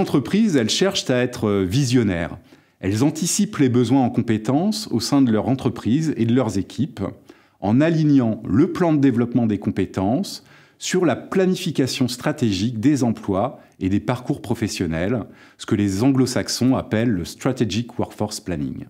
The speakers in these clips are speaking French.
entreprises, elles cherchent à être visionnaires. Elles anticipent les besoins en compétences au sein de leur entreprise et de leurs équipes en alignant le plan de développement des compétences sur la planification stratégique des emplois et des parcours professionnels, ce que les anglo-saxons appellent le Strategic Workforce Planning.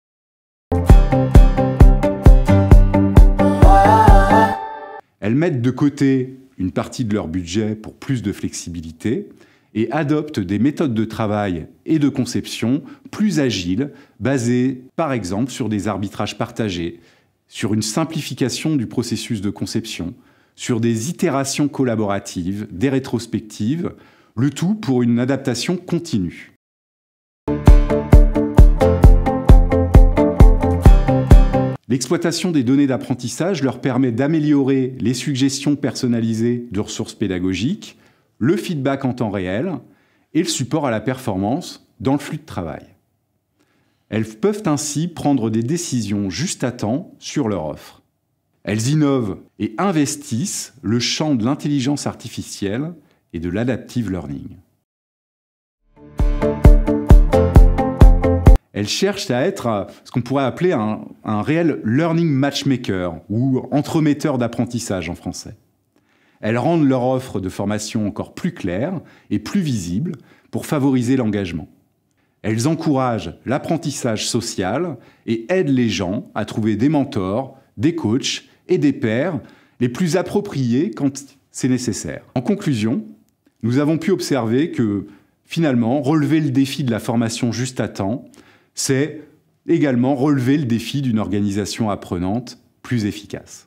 Elles mettent de côté une partie de leur budget pour plus de flexibilité et adoptent des méthodes de travail et de conception plus agiles, basées par exemple sur des arbitrages partagés, sur une simplification du processus de conception, sur des itérations collaboratives, des rétrospectives, le tout pour une adaptation continue. L'exploitation des données d'apprentissage leur permet d'améliorer les suggestions personnalisées de ressources pédagogiques, le feedback en temps réel et le support à la performance dans le flux de travail. Elles peuvent ainsi prendre des décisions juste à temps sur leur offre. Elles innovent et investissent le champ de l'intelligence artificielle et de l'adaptive learning. Elles cherchent à être ce qu'on pourrait appeler un réel learning matchmaker ou entremetteur d'apprentissage en français. Elles rendent leur offre de formation encore plus claire et plus visible pour favoriser l'engagement. Elles encouragent l'apprentissage social et aident les gens à trouver des mentors, des coachs et des pairs les plus appropriés quand c'est nécessaire. En conclusion, nous avons pu observer que, finalement, relever le défi de la formation juste à temps, c'est également relever le défi d'une organisation apprenante plus efficace.